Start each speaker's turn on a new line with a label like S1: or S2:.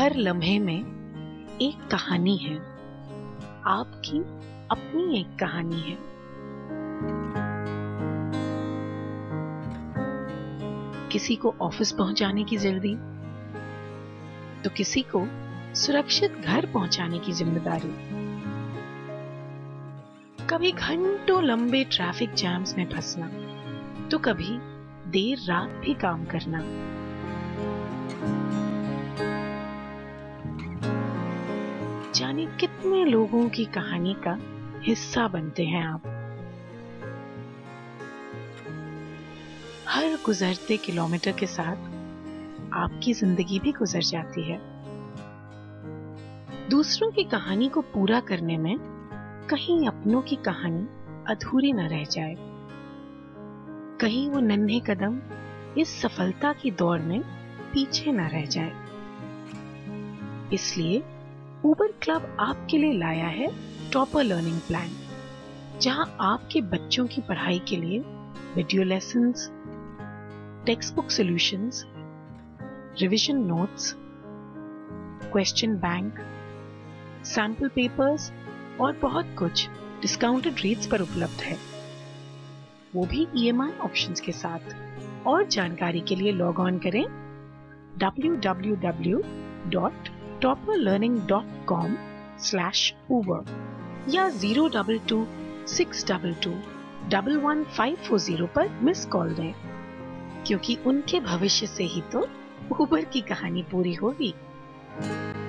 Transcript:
S1: हर लम्हे में एक कहानी है, आपकी अपनी एक कहानी है। किसी को ऑफिस पहुंचाने की जल्दी, तो किसी को सुरक्षित घर पहुंचाने की जिम्मेदारी। कभी घंटों लंबे ट्रैफिक जैम्स में फंसना, तो कभी देर रात भी काम करना। जाने कितने लोगों की कहानी का हिस्सा बनते हैं आप। हर गुजरते किलोमीटर के साथ आपकी जिंदगी भी गुजर जाती है। दूसरों की कहानी को पूरा करने में कहीं अपनों की कहानी अधूरी न रह जाए, कहीं वो नन्हे कदम इस सफलता की दौड़ में पीछे न रह जाए। इसलिए ऊबर क्लब आपके लिए लाया है टॉपर लर्निंग प्लान, जहां आपके बच्चों की पढ़ाई के लिए video lessons, text book solutions, revision notes, question bank, sample papers और बहुत कुछ डिस्काउंटेड रेट्स पर उपलब्ध है, वो भी EMI ऑप्शंस के साथ। और जानकारी के लिए लॉग ऑन करें www.topperlearning.com/uber या 022-622-11540 पर मिस कॉल दें, क्योंकि उनके भविष्य से ही तो उबर की कहानी पूरी होगी।